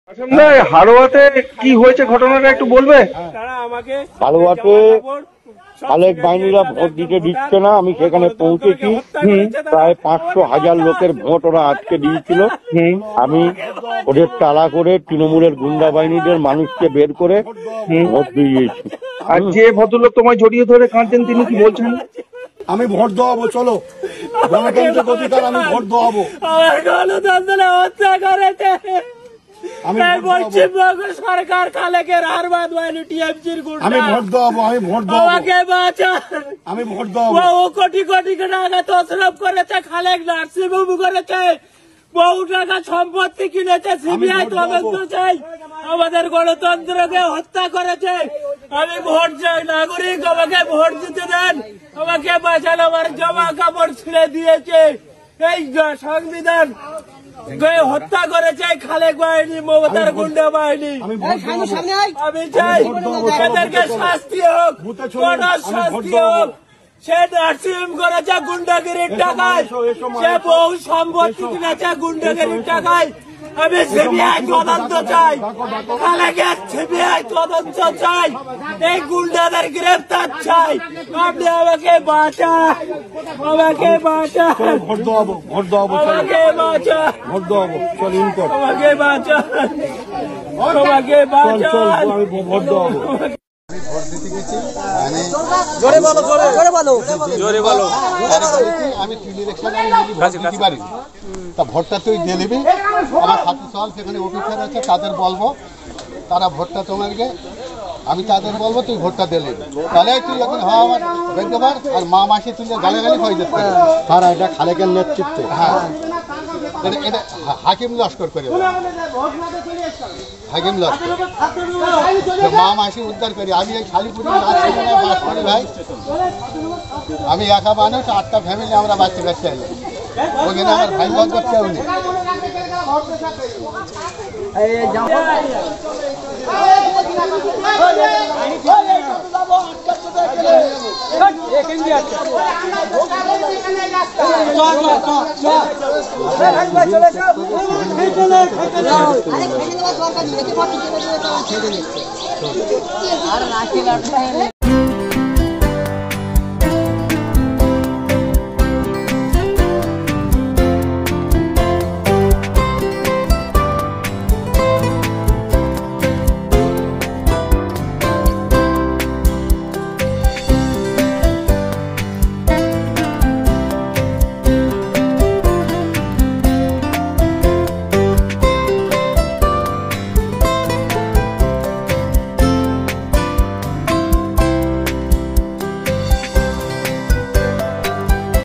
হাড়োয়াতে কি হয়েছে ঘটনাটা একটু বলবে? হাড়োয়াতে খালেক বাহিনীরা ভোট দিতে দিচ্ছে না। আমি সেখানে পৌঁছেছি। প্রায় 500,000 লোকের ভোট ওরা আজকে দিয়েছিল। আমি ওদের তাড়া করে তৃণমূলের গুন্ডা বাহিনীদের মানুষকে বের করে ভোট দিয়েছি। আর যে ভদ্রলোক তোমায় জড়িয়ে ধরে কাঁদছেন তিনি কি বলছেন? আমি ভোট দেওয়াবো, চলো গণতান্ত্রিক অধিকার, আমি ভোট দেওয়াবো। গণতন্ত্র হত্যা করেছে সরকার খালেকের হারবাদ বাহিনী টিএমসির গুন্ডা। আমি ভোট দেওয়াবো, আমি ভোট দেওয়াবো, আমাকে বাঁচা। আমি ভোট দেওয়াবো। ও কোটি কোটি টাকা তছরূপ করেছে, খালেক নার্সিংহোম করেছে, বহু টাকা সম্পত্তি কিনেছে। সিবিআই তদন্ত চাই। আমাদের গণতন্ত্রকে হত্যা করেছে। আমি ভোট চাই, নাগরিক আমাকে ভোট দিতে দেন, আমাকে বাঁচান। আমার জামা কাপড় ছিঁড়ে দিয়েছে এই সংবিধান, হত্যা করেছে খালেক বাহিনী, মমতার গুন্ডা বাহিনী। আমি চাই এদেরকে শাস্তি হোক, কঠোর শাস্তি হোক। সে নার্সিংহোম করেছে গুন্ডাগিরির টাকায়, সে বহু সম্পত্তি কিনেছে গুন্ডাগিরির টাকায়। আমি সিবিআই তদন্ত চাই, খালেকের সিবিআই তদন্ত চাই, এই গুন্ডাদের গ্রেফতার চাই। আপনি আমাকে বাঁচান, আমাকে বাঁচান, ভোট দেওয়াবো, ভোট দেওয়াবো, আমাকে বাঁচান, ভোট দেওয়াবো, চল ইন কর, আমাকে বাঁচান, আমাকে বাঁচান, আমি ভোট দেওয়াবো। আমি তা ভোটটা তুই দিয়ে নিবি। আমার ছাত্র সমাজ সেখানে অফিসার আছে, তাদের বলবো, তারা ভোটটা তোমাকে, আমি তাদের বলবো তুই ভোটটা দিয়ে নিবি। তাহলে তুই যখন হওয়া আমার দেখতে পার। আর মা মাসি তুই গালাগালি হয়ে যেতে পারে। হ্যাঁ, এটা খালেকের নেতৃত্বে। হ্যাঁ, এটা হাকিম লস্কর করে, হাকিম লস্কর মা মাসি উদ্ধার করি। আমি এই শালিপুরে বাস করি ভাই। আমি একা মানুষ, 8টা ফ্যামিলি আমরা বাচ্চা কাচ্চা এলাম। ওখানে আমার ভাই বোন কেউ নেই।